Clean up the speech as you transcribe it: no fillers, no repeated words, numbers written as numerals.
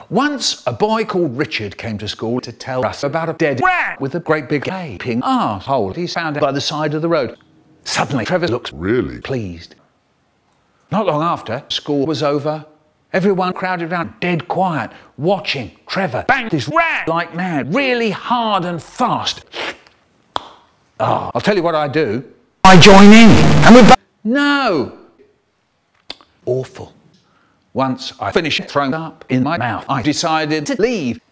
Once a boy called Richard came to school to tell us about a dead rat with a great big gaping arsehole he's found by the side of the road. Suddenly Trevor looks really pleased. Not long after school was over, everyone crowded around dead quiet, watching Trevor bang this rat like mad, really hard and fast. I'll tell you what I do. I join in and we No! Awful. Once I finished throwing up in my mouth, I decided to leave.